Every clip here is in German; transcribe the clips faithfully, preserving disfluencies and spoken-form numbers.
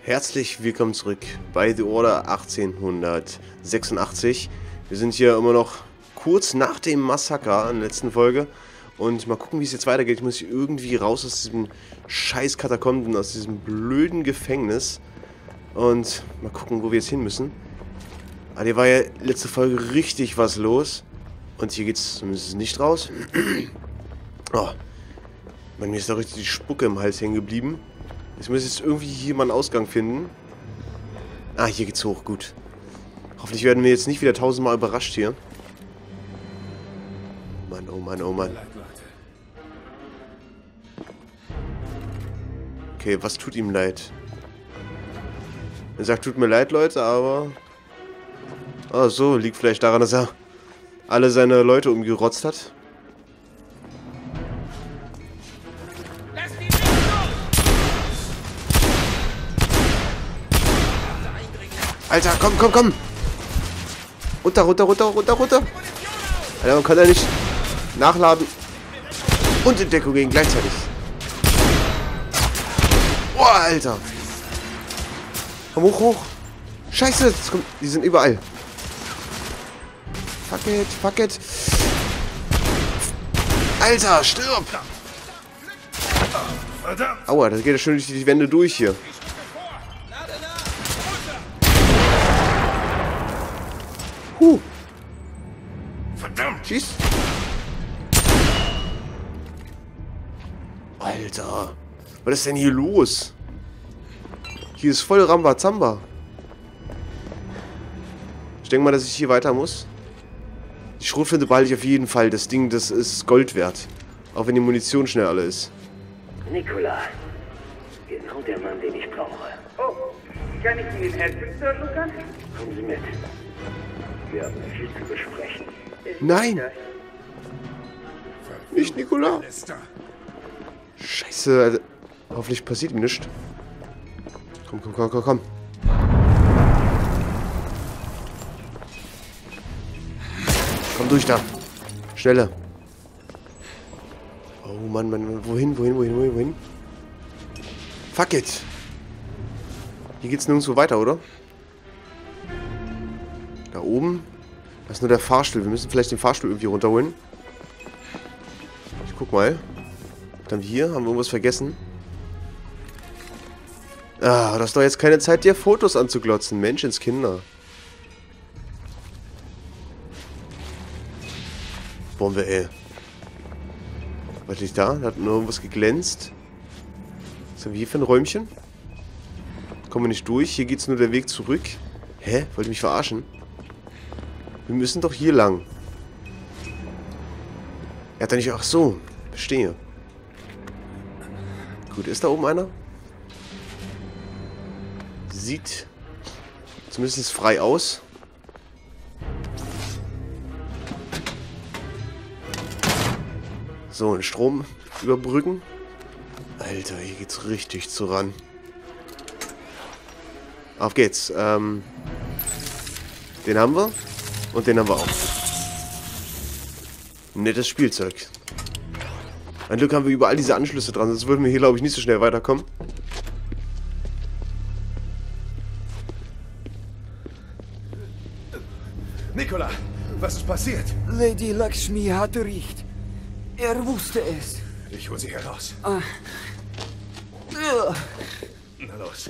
Herzlich willkommen zurück bei The Order achtzehnhundertsechsundachtzig. Wir sind hier immer noch kurz nach dem Massaker in der letzten Folge. Und mal gucken, wie es jetzt weitergeht. Ich muss hier irgendwie raus aus diesem scheiß Katakomben, aus diesem blöden Gefängnis. Und mal gucken, wo wir jetzt hin müssen. Aber hier war ja letzte Folge richtig was los. Und hier geht's zumindest nicht raus. Oh. Bei mir ist da richtig die Spucke im Hals hängen geblieben. Ich muss jetzt irgendwie hier mal einen Ausgang finden. Ah, hier geht's hoch, gut. Hoffentlich werden wir jetzt nicht wieder tausendmal überrascht hier. Mann, oh Mann, oh Mann. Okay, was tut ihm leid? Er sagt, tut mir leid, Leute, aber... Ah, so, liegt vielleicht daran, dass er alle seine Leute umgerotzt hat. Alter, komm, komm, komm! Runter, runter, runter, runter, runter! Alter, man kann ja nicht nachladen und in Deckung gehen gleichzeitig. Boah, Alter! Komm hoch, hoch! Scheiße, das kommt, die sind überall. Fuck it, fuck it. Alter, stirb! Aua, das geht ja schön durch die Wände durch hier. Huh. Verdammt! Schieß! Alter! Was ist denn hier los? Hier ist voll Rambazamba. Ich denke mal, dass ich hier weiter muss. Die Schrotflinte behalte ich auf jeden Fall. Das Ding, das ist Gold wert. Auch wenn die Munition schnell alle ist. Nikola. Genau der Mann, den ich brauche. Oh, kann ich Ihnen helfen, Sir Lukas? Kommen Sie mit. Wir haben viel zu besprechen. Nein! Nicht Nikola! Scheiße, Alter. Hoffentlich passiert ihm nichts. Komm, komm, komm, komm, komm. Komm durch da. Schneller. Oh Mann, Mann, Mann. Wohin, wohin, wohin, wohin, wohin? Fuck it. Hier geht's nirgendwo weiter, oder? Da oben. Das ist nur der Fahrstuhl. Wir müssen vielleicht den Fahrstuhl irgendwie runterholen. Ich guck mal. Was haben wir hier? Haben wir irgendwas vergessen? Ah, das ist doch jetzt keine Zeit, dir Fotos anzuglotzen. Menschenskinder. Bombe, ey. Was liegt da? Da hat nur irgendwas geglänzt. Was haben wir hier für ein Räumchen? Kommen wir nicht durch. Hier geht's nur der Weg zurück. Hä? Wollt ihr mich verarschen? Wir müssen doch hier lang. Er hat da nicht... Ach so. Verstehe. Gut, ist da oben einer? Sieht zumindest frei aus. So, einen Strom überbrücken. Alter, hier geht's richtig zu ran. Auf geht's. Ähm, den haben wir. Und den haben wir auch. Nettes Spielzeug. Ein Glück haben wir überall diese Anschlüsse dran, sonst würden wir hier, glaube ich, nicht so schnell weiterkommen. Nikola, was ist passiert? Lady Lakshmi hatte recht. Er wusste es. Ich hole sie heraus. Ah. Ja. Na los.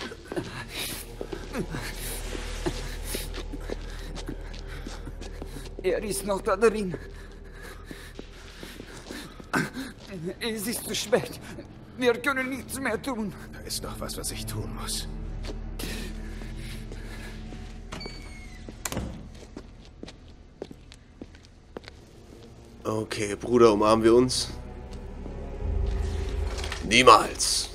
Er ist noch da drin. Es ist zu spät. Wir können nichts mehr tun. Da ist noch was, was ich tun muss. Okay, Bruder, umarmen wir uns? Niemals.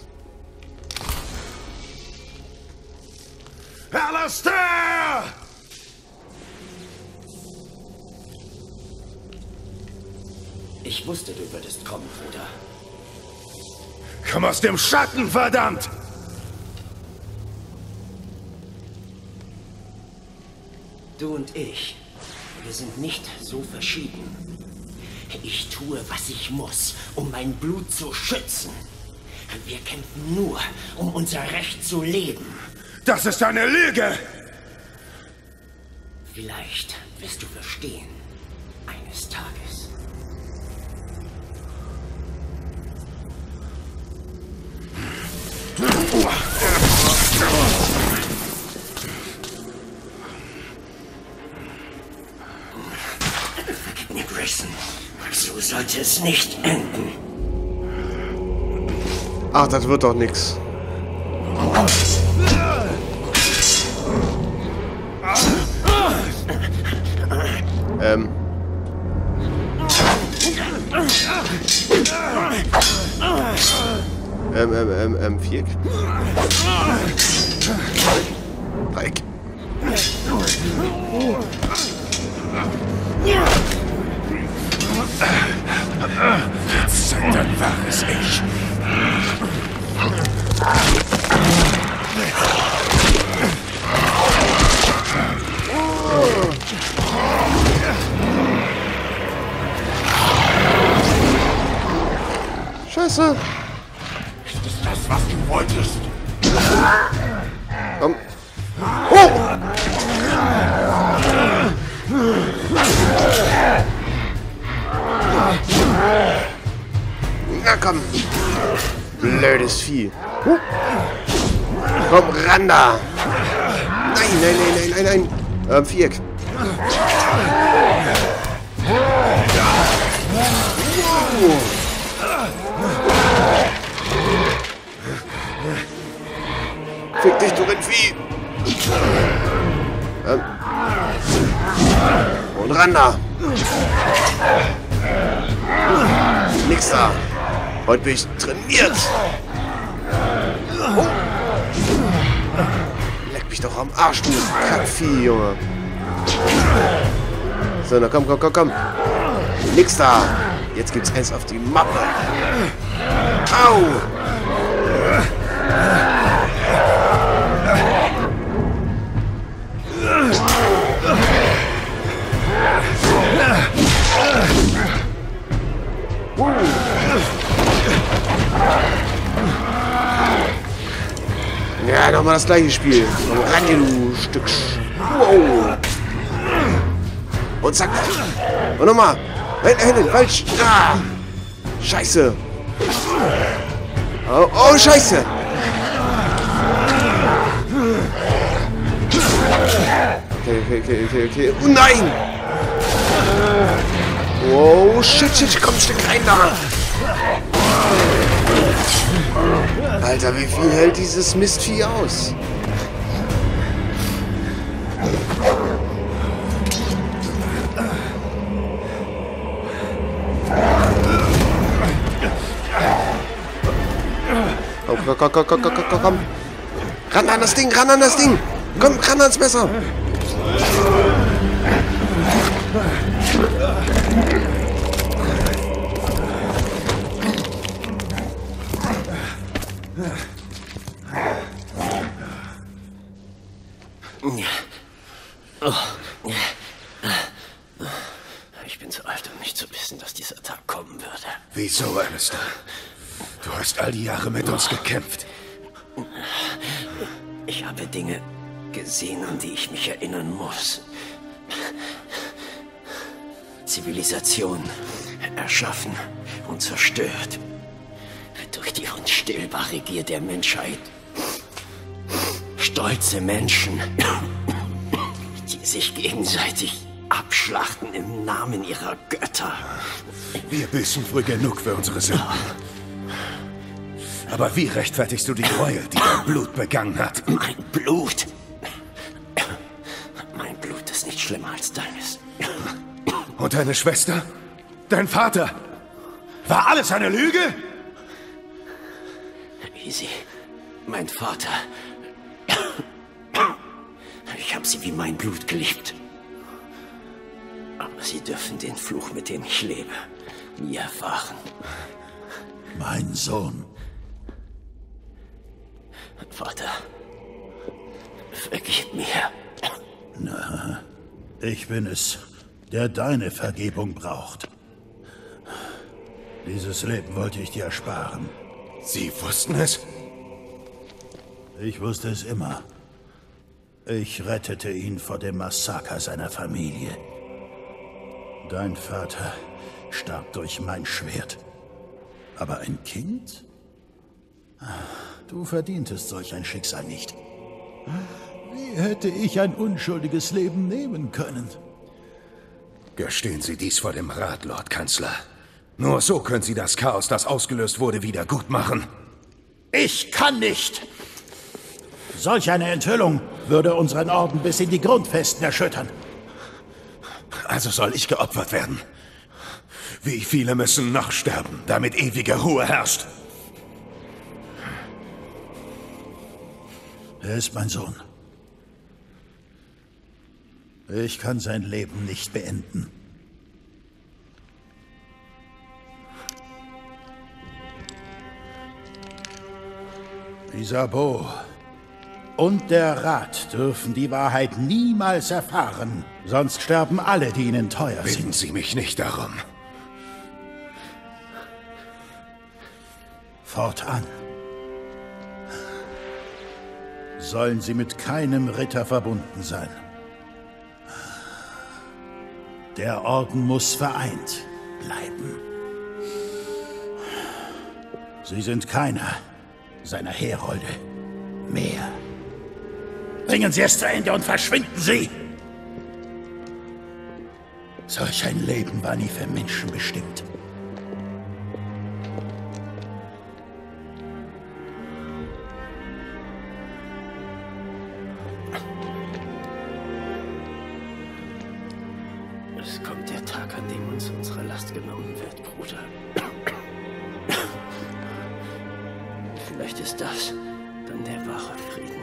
Alistair! Ich wusste, du würdest kommen, Bruder. Komm aus dem Schatten, verdammt! Du und ich, wir sind nicht so verschieden. Ich tue, was ich muss, um mein Blut zu schützen. Wir kämpfen nur, um unser Recht zu leben. Das ist eine Lüge! Vielleicht wirst du verstehen, eines Tages. Grayson, so sollte es nicht enden. Ach, das wird doch nix. Ähm. Ähm, ähm, ähm, ähm, Viereck? Dreieck. Jetzt zeigt dein wahres Ich. Scheiße. Ist es das, was du wolltest? Komm. Oh! Na komm. Blödes Vieh. Huh. Komm, ran da. Nein, nein, nein, nein, nein, nein. Ähm, Viereck. Wow. Fick dich, du Rindvieh. Ähm. Und ran da. Nix da. Heute bin ich trainiert. Oh. Leck mich doch am Arsch, du Kackvieh, Junge. So, na komm, komm, komm, komm. Nix da. Jetzt gibt's eins auf die Mappe. Au! Ja, nochmal das gleiche Spiel. Komm ran hier, du Stück. Sch wow. Und zack. Und nochmal. Nein, nein, falsch. Ah. Scheiße. Oh, oh, Scheiße. Okay, okay, okay, okay, okay. Oh nein. Oh, shit, shit. Komm, steck rein da. Alter, wie viel hält dieses Mistvieh aus? Komm, komm, komm, komm, komm, komm, komm. Ran an das Ding, ran an das Ding. Komm, ran ans Messer. Ich bin zu alt, um nicht zu wissen, dass dieser Tag kommen würde. Wieso, Alistair? Du hast all die Jahre mit uns gekämpft. Ich habe Dinge gesehen, an die ich mich erinnern muss. Zivilisation erschaffen und zerstört. Durch die unstillbare Gier der Menschheit. Stolze Menschen, die sich gegenseitig abschlachten im Namen ihrer Götter. Wir büßen früh genug für unsere Sünden. Aber wie rechtfertigst du die Gräuel, die dein Blut begangen hat? Mein Blut? Mein Blut ist nicht schlimmer als deines. Und deine Schwester? Dein Vater? War alles eine Lüge? Easy. Mein Vater. Ich habe sie wie mein Blut geliebt. Aber sie dürfen den Fluch, mit dem ich lebe, nie erfahren. Mein Sohn. Vater, vergib mir. Na, ich bin es, der deine Vergebung braucht. Dieses Leben wollte ich dir ersparen. Sie wussten es? Ich wusste es immer. Ich rettete ihn vor dem Massaker seiner Familie. Dein Vater starb durch mein Schwert. Aber ein Kind? Du verdientest solch ein Schicksal nicht. Wie hätte ich ein unschuldiges Leben nehmen können? Gestehen Sie dies vor dem Rat, Lord Kanzler. Nur so können Sie das Chaos, das ausgelöst wurde, wieder gut machen. Ich kann nicht! Solch eine Enthüllung würde unseren Orden bis in die Grundfesten erschüttern. Also soll ich geopfert werden? Wie viele müssen noch sterben, damit ewige Ruhe herrscht? Er ist mein Sohn. Ich kann sein Leben nicht beenden. Isabeau und der Rat dürfen die Wahrheit niemals erfahren, sonst sterben alle, die ihnen teuer sind. Bitten Sie mich nicht darum. Fortan sollen sie mit keinem Ritter verbunden sein. Der Orden muss vereint bleiben. Sie sind keiner seiner Herolde mehr. Bringen Sie es zu Ende und verschwinden Sie! Solch ein Leben war nie für Menschen bestimmt. Es kommt der Tag, an dem uns unsere Last genommen wird, Bruder. Vielleicht ist das dann der wahre Frieden.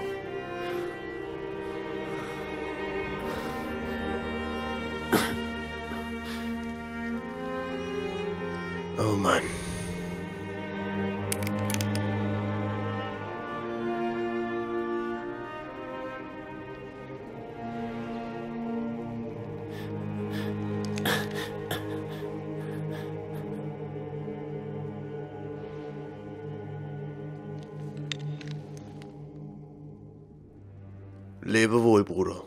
Oh Mann. Lebe wohl, Bruder.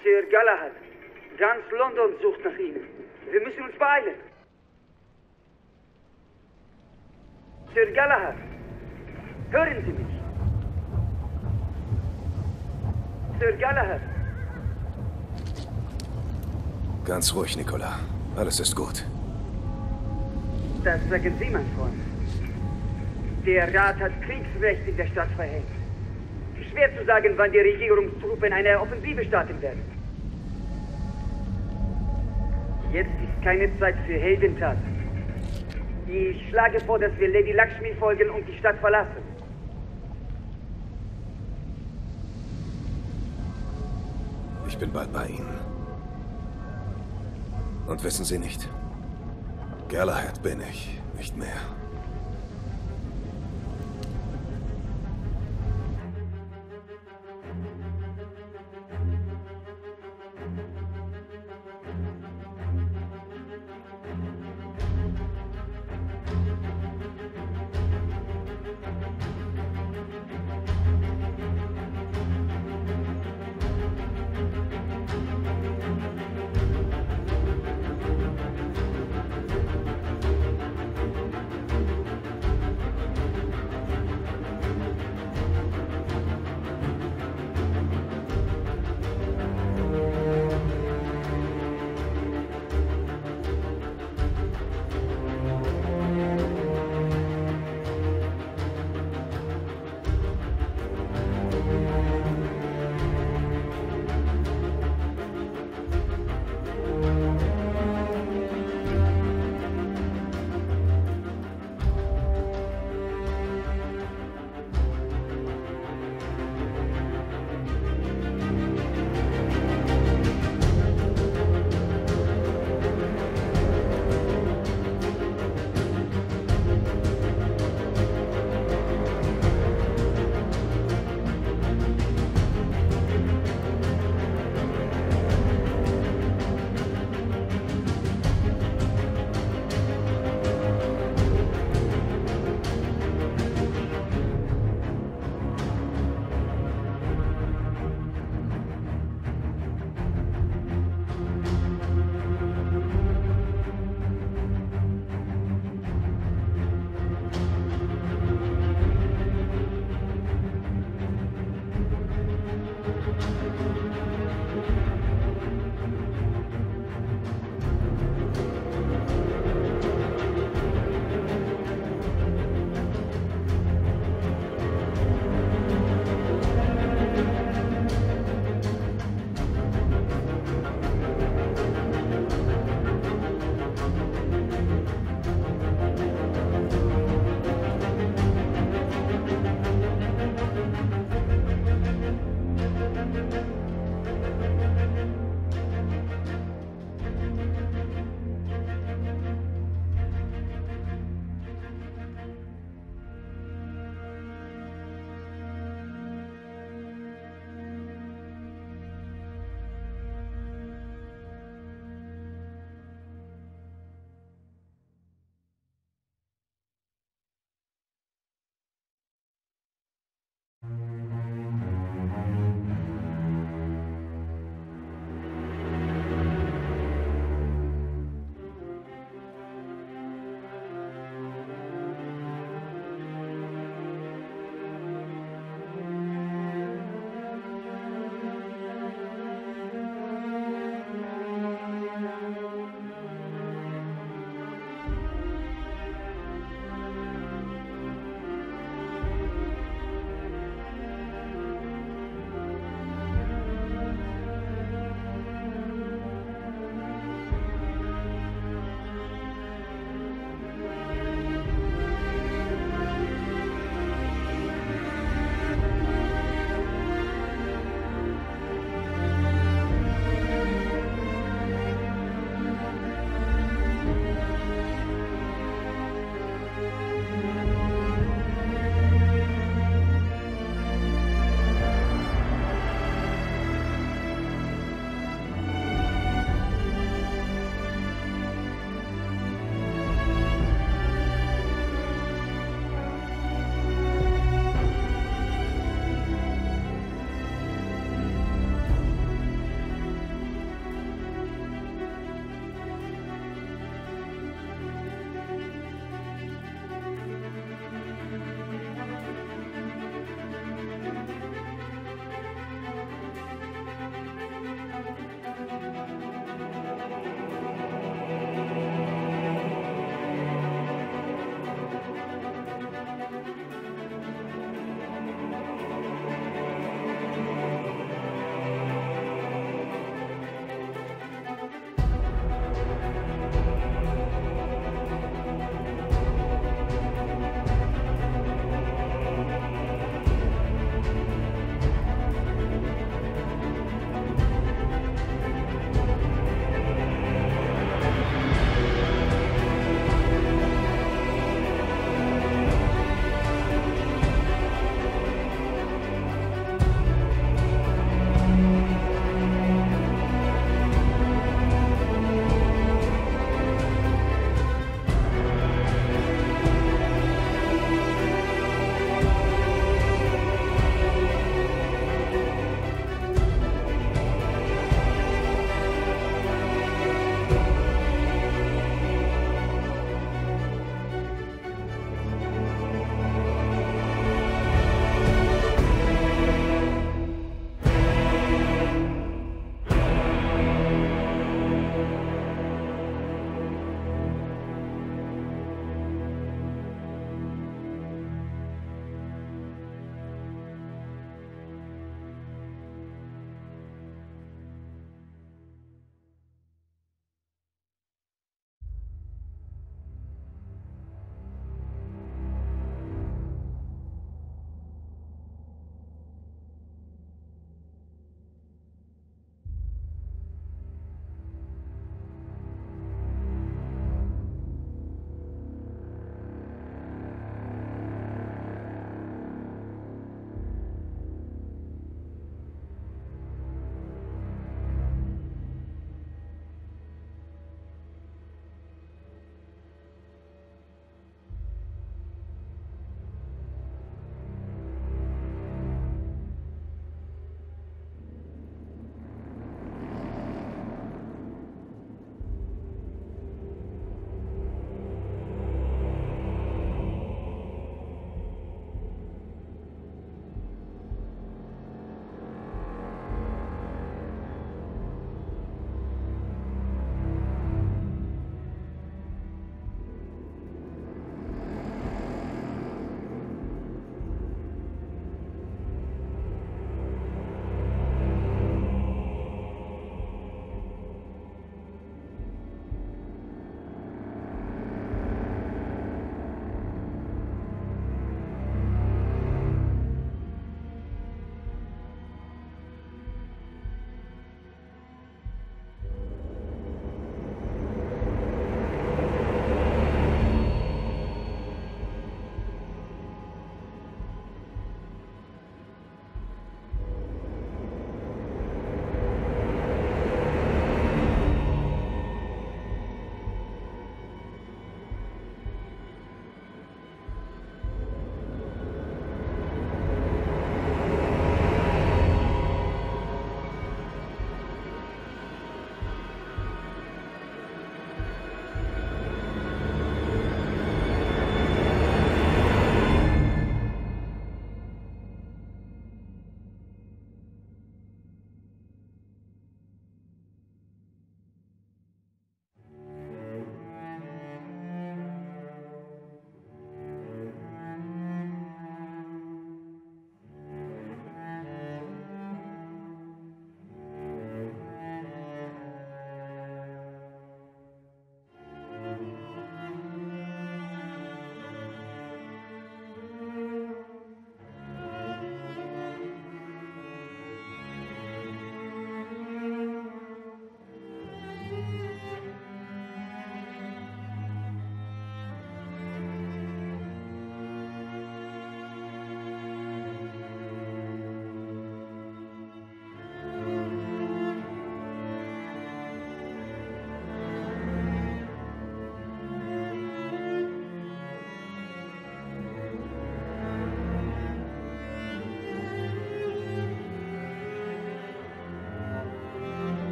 Sir Galahad, ganz London sucht nach Ihnen. Wir müssen uns beeilen. Sir Galahad, hören Sie mich? Sir Galahad. Ganz ruhig, Nicola. Alles ist gut. Das sagen Sie, mein Freund. Der Rat hat Kriegsrecht in der Stadt verhängt. Schwer zu sagen, wann die Regierungstruppen eine Offensive starten werden. Jetzt ist keine Zeit für Heldentaten. Ich schlage vor, dass wir Lady Lakshmi folgen und die Stadt verlassen. Ich bin bald bei Ihnen. Und wissen Sie nicht? Galahad bin ich nicht mehr.